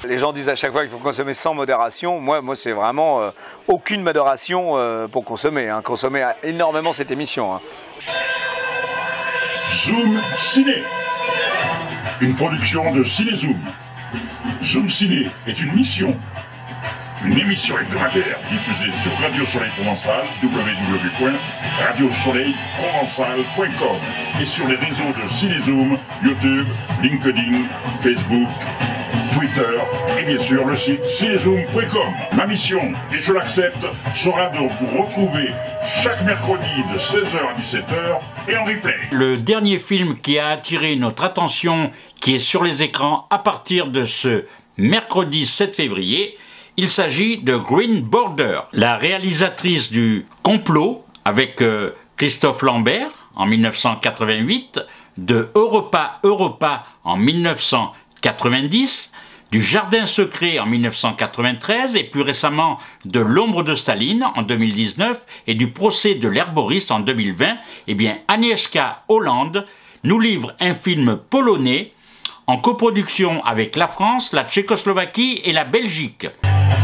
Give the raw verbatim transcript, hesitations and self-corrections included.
Les gens disent à chaque fois qu'il faut consommer sans modération. Moi, moi c'est vraiment euh, aucune modération euh, pour consommer. Hein. Consommer énormément cette émission. Hein. Zoom Ciné, une production de Cinézoom. Zoom Ciné est une mission, une émission hebdomadaire diffusée sur Radio Soleil Provençal, w w w point radio soleil provençal point com et sur les réseaux de Cinézoom, YouTube, LinkedIn, Facebook, Twitter et bien sûr le site cinézoom point com. Ma mission, et je l'accepte, sera de vous retrouver chaque mercredi de seize heures à dix-sept heures et en replay. Le dernier film qui a attiré notre attention, qui est sur les écrans à partir de ce mercredi sept février, il s'agit de Green Border. La réalisatrice du Complot avec euh, Christophe Lambert en mille neuf cent quatre-vingt-huit, de Europa Europa en mille neuf cent quatre-vingt-dix, du Jardin secret en mille neuf cent quatre-vingt-treize et plus récemment de L'ombre de Staline en deux mille dix-neuf et du procès de l'herboriste en deux mille vingt, eh bien Agnieszka Holland nous livre un film polonais en coproduction avec la France, la Tchécoslovaquie et la Belgique.